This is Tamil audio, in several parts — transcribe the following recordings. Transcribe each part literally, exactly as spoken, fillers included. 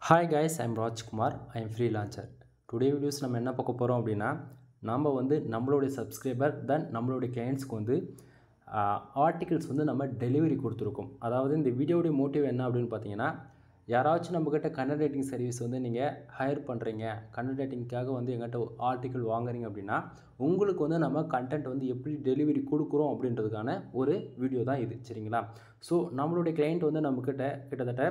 Hi guys, I'm Rajkumar. I'm freelancer. Today videos நம்ம என்ன பார்க்க போறோம் அப்படினா நாம வந்து நம்மளுடைய சப்ஸ்கிரைபர் தென் நம்மளுடைய கிளையண்ட்ஸ்க்கு வந்து ஆர்டிகல்ஸ் வந்து நம்ம டெலிவரி கொடுத்துருக்கோம். அதாவது இந்த வீடியோவுடைய மோட்டிவ் என்ன அப்படின்னு பார்த்தீங்கன்னா யாராச்சும் நம்மக்கிட்ட கண்டென்ட் ரைட்டிங் சர்வீஸ் வந்து நீங்கள் ஹையர் பண்ணுறீங்க, கண்டென்ட் ரைட்டிங்காக வந்து எங்கிட்ட ஆர்டிக்கல் வாங்குறீங்க அப்படின்னா உங்களுக்கு வந்து நம்ம கண்டென்ட் வந்து எப்படி டெலிவரி கொடுக்குறோம் அப்படின்றதுக்கான ஒரு வீடியோ தான் இது. சரிங்களா? ஸோ நம்மளுடைய கிளையண்ட் வந்து நம்மக்கிட்ட கிட்டத்தட்ட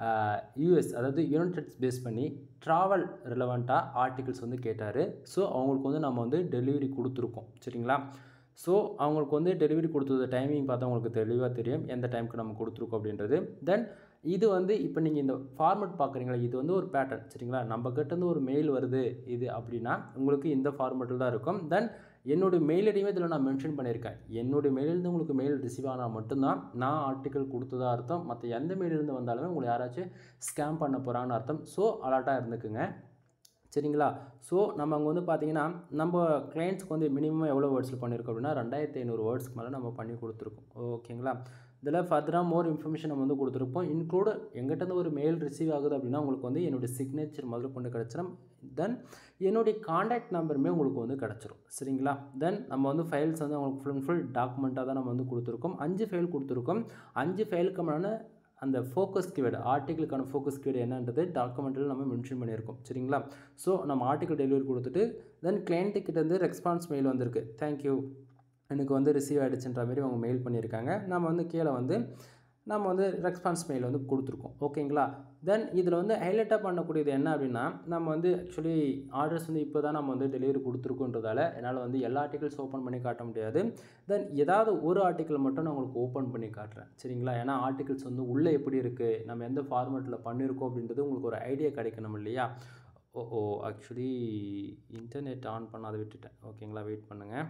யூஎஸ் அதாவது யுனைடெட் ஸ்டேட்ஸ் பேஸ் பண்ணி ட்ராவல் ரிலவெண்ட்டாக ஆர்டிகல்ஸ் வந்து கேட்டார். ஸோ அவங்களுக்கு வந்து நம்ம வந்து டெலிவரி கொடுத்துருக்கோம். சரிங்களா? ஸோ அவங்களுக்கு வந்து டெலிவரி கொடுத்தது டைமிங் பார்த்தா உங்களுக்கு தெளிவாக தெரியும் எந்த டைமுக்கு நம்ம கொடுத்துருக்கோம் அப்படின்றது. தென் இது வந்து இப்போ நீங்கள் இந்த ஃபார்மெட் பார்க்குறீங்களா, இது வந்து ஒரு பேட்டர்ன். சரிங்களா? நம்ம கிட்டேருந்து ஒரு மெயில் வருது இது அப்படின்னா உங்களுக்கு இந்த ஃபார்மெட்டில் தான் இருக்கும். தென் என்னுடைய மெயில் ஐடியுமே இதில் நான் மென்ஷன் பண்ணியிருக்கேன். என்னுடைய மெயிலிருந்து உங்களுக்கு மெயில் ரிசீவ் ஆனால் மட்டும்தான் நான் ஆர்டிக்கல் கொடுத்ததா அர்த்தம். மற்ற எந்த மெயிலிருந்து வந்தாலுமே உங்களை யாராச்சும் ஸ்கேம் பண்ண போகிறான்னு அர்த்தம். ஸோ அலர்ட்டாக இருந்துக்குங்க. சரிங்களா? ஸோ நம்ம அங்கே வந்து பார்த்தீங்கன்னா நம்ம கிளைண்ட்ஸ்க்கு வந்து மினிமம் எவ்வளோ வேர்ட்ஸில் பண்ணியிருக்கோம் அப்படின்னா ரெண்டாயிரத்தி ஐநூறு வேர்ட்ஸ்க்கு மேலே நம்ம பண்ணி கொடுத்துருக்கோம். ஓகேங்களா? இதில் ஃபர்தராக மோர் இன்ஃபர்மேஷன் நம்ம வந்து கொடுத்துருப்போம். இன்க்ளூடு எங்கிட்டேருந்து ஒரு மெயில் ரிசீவ் ஆகுது அப்படின்னா உங்களுக்கு வந்து என்னுடைய சிக்னேச்சர் முதல்ல கொண்டு கிடச்சிடும். தென் என்னுடைய காண்டாக்ட் நம்பருமே உங்களுக்கு வந்து கிடச்சிரும். சரிங்களா? தென் நம்ம வந்து ஃபைல்ஸ் வந்து அவங்களுக்கு ஃபுல் அண்ட் ஃபுல் டாக்குமெண்ட்டாக தான் நம்ம வந்து கொடுத்துருக்கோம். அஞ்சு ஃபைல் கொடுத்துருக்கோம். அஞ்சு ஃபைலுக்குமான அந்த ஃபோக்கஸ் கீவேர்டு ஆர்டிக்கலுக்கான ஃபோக்கஸ் கீவேர்டு என்னன்றது டாக்குமெண்ட்டில் நம்ம மென்ஷன் பண்ணியிருக்கோம். சரிங்களா? ஸோ நம்ம ஆர்டிக்கல் டெலிவரி கொடுத்துட்டு தென் கிளைண்ட்டுக்கிட்டேருந்து ரெஸ்பான்ஸ் மெயில் வந்திருக்கு. தேங்க்யூ, எனக்கு வந்து ரிசீவ் ஆகிடுச்சுன்ற மாதிரி அவங்க மெயில் பண்ணியிருக்காங்க. நம்ம வந்து கீழே வந்து நம்ம வந்து ரெஸ்பான்ஸ் மெயில் வந்து கொடுத்துருக்கோம். ஓகேங்களா? தென் இதில் வந்து ஹைலைட்டாக பண்ணக்கூடியது என்ன அப்படின்னா நம்ம வந்து ஆக்சுவலி ஆர்டர்ஸ் வந்து இப்போ தான் நம்ம வந்து டெலிவரி கொடுத்துருக்கோன்றதால என்னால் வந்து எல்லா ஆர்டிகல்ஸ் ஓப்பன் பண்ணி காட்ட முடியாது. தென் ஏதாவது ஒரு ஆர்டிக்கல் மட்டும் நான் உங்களுக்கு ஓப்பன் பண்ணி காட்டுறேன். சரிங்களா? ஏன்னா ஆர்டிகல்ஸ் வந்து உள்ளே எப்படி இருக்குது, நம்ம எந்த ஃபார்மேட்டில் பண்ணியிருக்கோம் அப்படின்றது உங்களுக்கு ஒரு ஐடியா கிடைக்கணும் இல்லையா? Oh oh actually internet on பண்ணாத விட்டுட்டேன். ஓகேங்களா? வெயிட் பண்ணுங்கள்.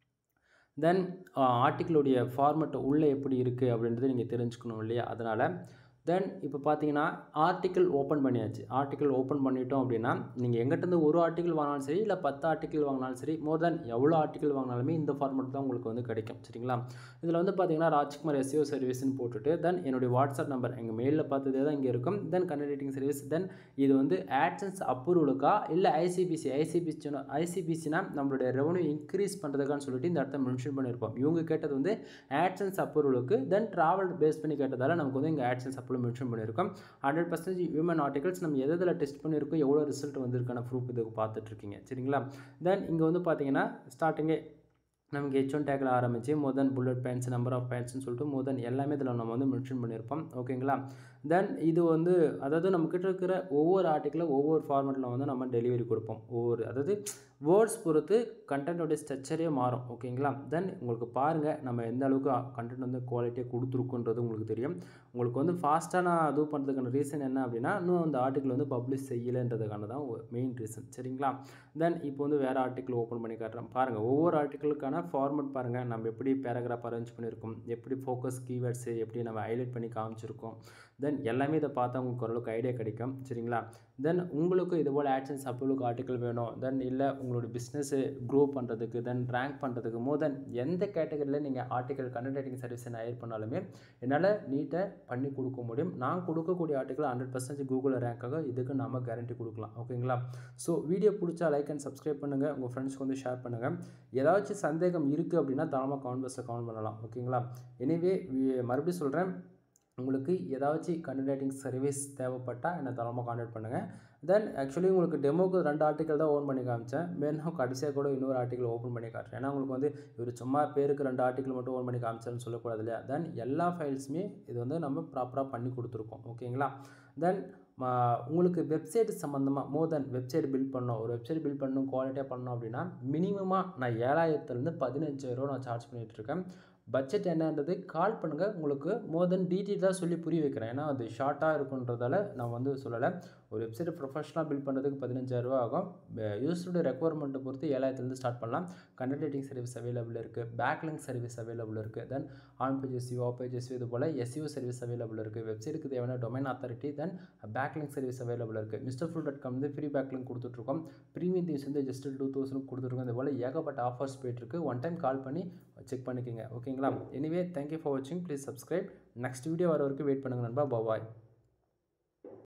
தென் ஆர்டிக்கிளுடைய ஃபார்மெட் உள்ளே எப்படி இருக்குது அப்படின்றது நீங்கள் தெரிஞ்சுக்கணும் இல்லையா? அதனால் தென் இப்போ பார்த்தீங்கன்னா ஆர்டிக்கிள் ஓப்பன் பண்ணியாச்சு. ஆர்டிக்கிள் ஓப்பன் பண்ணிட்டோம் அப்படின்னா நீங்கள் எங்கிட்டேருந்து ஒரு ஆர்டிக்கிள் வாங்கினாலும் சரி இல்லை பத்து ஆர்டிக்கிள் வாங்கினாலும் சரி மோர் தென் எவ்வளோ ஆர்டிக்கிள் வாங்கினாலுமே இந்த ஃபார்மெட் தான் உங்களுக்கு வந்து கிடைக்கும். சரிங்களா? இதில் வந்து பார்த்தீங்கன்னா ராஜ்குமார் எஸ்இஓ சர்வீஸ்ன்னு போட்டுட்டு தென் என்னுடைய வாட்ஸ்அப் நம்பர் எங்கள் மெயிலில் பார்த்ததே தான் இங்கே இருக்கும். Then content writing service. Then இது வந்து ஆட்சன்ஸ் அப்ரூவலுக்கா இல்லை ஐசிபிசி ஐசிபிசி ஐசிபிசினா நம்மளுடைய ரெவன்யூ இன்க்ரீஸ் பண்ணுறதுக்கான்னு சொல்லிட்டு இந்த இடத்த மென்ஷன் பண்ணியிருப்போம். இவங்க கேட்டது வந்து ஆட்சன்ஸ் அப்ரூவலுக்கு. தென் ட்ராவல் பேஸ் பண்ணி கேட்டதால் நமக்கு வந்து இங்கே ஆட்சன்ஸ் அப்ரூவல் மென்ஷன் பண்ணியிருக்கோம். ஹண்ட்ரட் பர்சன்டேஜ் ஹியூமன் ஆர்டிகல்ஸ் நம்ம எது எதில் டெஸ்ட் பண்ணியிருக்கோம் எவ்வளோ ரிசல்ட் வந்திருக்கான ப்ரூஃப் இதுக்கு பார்த்துட்ருக்கீங்க. சரிங்களா? தென் இங்கே வந்து பார்த்தீங்கன்னா ஸ்டார்டிங்கே நமக்கு ஹெச் ஒன் டேக்கில் ஆரம்பிச்சு more then bullet points number of பாயிண்ட்ஸ்னு சொல்லிட்டு மோர் தென் எல்லாமே இதில் நம்ம வந்து மென்ஷன் பண்ணியிருப்போம். ஓகேங்களா? தென் இது வந்து அதாவது நம்மக்கிட்ட இருக்கிற ஒவ்வொரு ஆர்டிக்கிளும் ஒவ்வொரு ஃபார்மேட்டில் வந்து நம்ம டெலிவரி கொடுப்போம். ஒவ்வொரு அதாவது வேர்ட்ஸ் பொறுத்து கண்டென்ட்டோடைய ஸ்ட்ரக்சரே மாறும். ஓகேங்களா? தென் உங்களுக்கு பாருங்கள் நம்ம எந்த அளவுக்கு கண்டென்ட் வந்து குவாலிட்டியாக கொடுத்துருக்குன்றது உங்களுக்கு தெரியும். உங்களுக்கு வந்து ஃபாஸ்ட்டாக நான் அது பண்ணுறதுக்கான ரீசன் என்ன அப்படின்னா இன்னும் அந்த ஆர்டிக்கிள் வந்து பப்ளிஷ் செய்யலைன்றதுக்கான தான் மெயின் ரீசன். சரிங்களா? தென் இப்போ வந்து வேறு ஆர்டிக்கிள் ஓப்பன் பண்ணி காட்டுறேன் பாருங்கள். ஒவ்வொரு ஆர்டிக்கிளுக்கான ஃபார்மெட் பாருங்கள். நம்ம எப்படி பேராகிராஃப் அரேஞ்ச் பண்ணியிருக்கோம், எப்படி ஃபோக்கஸ் கீவேர்ட்ஸு எப்படி நம்ம ஹைலைட் பண்ணி காமிச்சிருக்கோம். தென் எல்லாமே இதை பார்த்தா உங்களுக்கு ஓரளவுக்கு ஐடியா கிடைக்கும். சரிங்களா? தென் உங்களுக்கு இதுபோல் ஆட்சன்ஸ் அப்ரூவலுக்கு ஆர்டிக்கல் வேணும், தென் இல்லை உங்களோட பிஸ்னஸ்ஸு க்ரோ பண்ணுறதுக்கு தென் ரேங்க் பண்ணுறதுக்கு மோர் தென் எந்த கேட்டகரியில் நீங்கள் ஆர்டிக்கல் கண்டென்ட் ரைட்டிங் சர்வீஸை ஹையர் பண்ணாலுமே என்னால் நீட்டாக பண்ணி கொடுக்க முடியும். நான் கொடுக்கக்கூடிய ஆர்டிக்கல் ஹண்ட்ரட் பர்சன்டேஜ் கூகுளில் ரேங்க் ஆக இதுக்கு நம்ம கேரண்டி கொடுக்கலாம். ஓகேங்களா? ஸோ வீடியோ பிடிச்சா லைக் அண்ட் சப்ஸ்கிரைப் பண்ணுங்கள். உங்கள் ஃப்ரெண்ட்ஸ்க்கு வந்து ஷேர் பண்ணுங்கள். ஏதாச்சும் சந்தேகம் இருக்குது அப்படின்னா தாராளமாக கமெண்ட் பாக்ஸில் கமெண்ட் பண்ணலாம். ஓகேங்களா? எனிவே மறுபடியும் சொல்கிறேன், உங்களுக்கு ஏதாச்சும் கண்டென்ட் ரைட்டிங் சர்வீஸ் தேவைப்பட்டால் என்னை தாராளமாக கான்டாக்ட் பண்ணுங்கள். தென் ஆக்சுவலி உங்களுக்கு டெமோக்கு ரெண்டு ஆர்டிக்கல் தான் ஓப்பன் பண்ணி காமிச்சேன். வேணும் கடைசியாக கூட இன்னொரு ஆர்டிக்கல் ஓப்பன் பண்ணி காட்டுறேன். ஏன்னா உங்களுக்கு வந்து இவர் சும்மா பேருக்கு ரெண்டு ஆர்டிக்கல் மட்டும் ஓப்பன் பண்ணி காமிச்சேன்னு சொல்லக்கூடாது இல்லையா? தென் எல்லா ஃபைல்ஸுமே இது வந்து நம்ம ப்ராப்பராக பண்ணி கொடுத்துருக்கோம். ஓகேங்களா? தென் உங்களுக்கு வெப்சைட் சம்மந்தமாக மோர் தென் வெப்சைட் பில்ட் பண்ணணும், ஒரு வெப்சைட் பில்ட் பண்ணணும் குவாலிட்டியாக பண்ணணும் அப்படின்னா மினிமமாக நான் ஏழாயிரத்துலேருந்து பதினஞ்சாயிரம் நான் சார்ஜ் பண்ணிகிட்ருக்கேன். பட்ஜெட் என்னன்றது கால் பண்ணுங்கள். உங்களுக்கு மோர் தென் டீட்டெயிலாக சொல்லி புரிய வைக்கிறேன். ஏன்னா அது ஷார்ட்டாக இருக்குன்றதால நான் வந்து சொல்லலை. ஒரு வெப்சைட் ப்ரொஃபஷனலாக பில்ட் பண்ணுறதுக்கு பதினஞ்சாயிரரூவா ஆகும். யூஸருடைய ரெக்குவயர்மெண்ட்டை பொறுத்து ஏழாயிரத்துலேருந்து ஸ்டார்ட் பண்ணலாம். கண்டென்ட் ரைட்டிங் சர்வீஸ் அவைலபிள் இருக்குது, பேக்லிங்க் சர்வீஸ் அவைலபிள் இருக்குது, then on pages of pages இது போல் எஸ்இஓ சர்வீஸ் அவைலபிள் இருக்குது, வெப்சைட்டுக்கு தேவையான domain authority then backlink service available இருக்குது. மிஸ்டர் ஃபுல் டாட் காம் வந்து ஃப்ரீ பேக்லிங்க் கொடுத்துட்ருக்கோம். ப்ரீமியம் தீவ்ஸ் வந்து ஜஸ்ட் டூ தௌசண்ட் கொடுத்துருக்கோம். இது போல் ஏகப்பட்ட ஆஃபர்ஸ் போயிட்டுருக்கு. ஒன் டைம் கால் பண்ணி செக் பண்ணிக்கோங்க. ஓகேங்களா? எனிவே தேங்க்யூ ஃபார் வாட்சிங். Please subscribe. நெக்ஸ்ட் வீடியோ வர வரைக்கும் வெயிட் பண்ணுங்கள் நண்பா. பாய்.